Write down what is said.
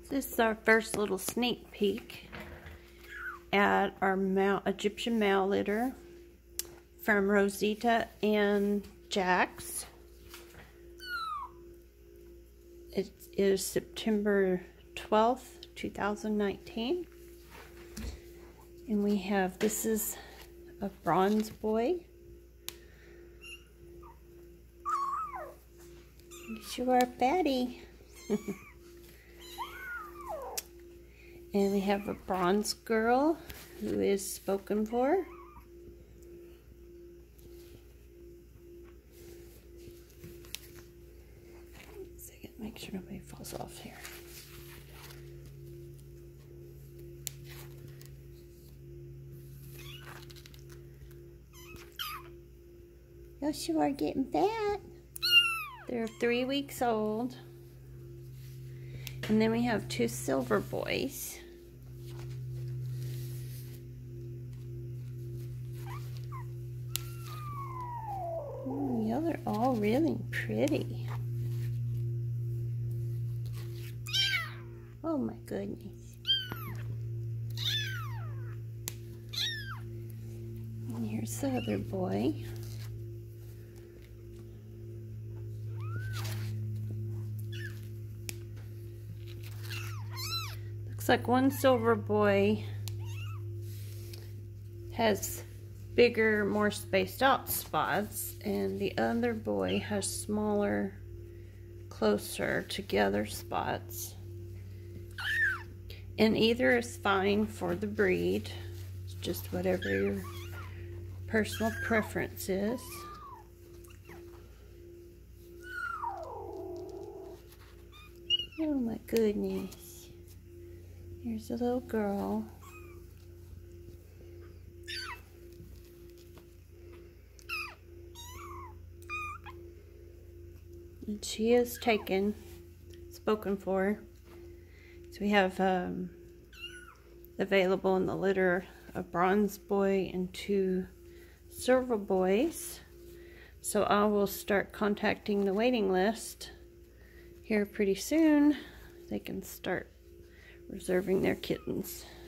This is our first little sneak peek at our Egyptian male litter from Rosita and Jax. It is September 12th, 2019. And we have, this is a bronze boy. You are fatty. And we have a bronze girl who is spoken for. Second, make sure nobody falls off here. Yes, you are getting fat. They're 3 weeks old. And then we have two silver boys. Ooh, y'all are all really pretty. Oh my goodness. And here's the other boy. Looks like one silver boy has bigger, more spaced out spots, and the other boy has smaller, closer together spots. And either is fine for the breed. It's just whatever your personal preference is. Oh my goodness. Here's a little girl. And she is taken, spoken for. So we have available in the litter a bronze boy and two silver boys. So I will start contacting the waiting list here pretty soon. They can start reserving their kittens.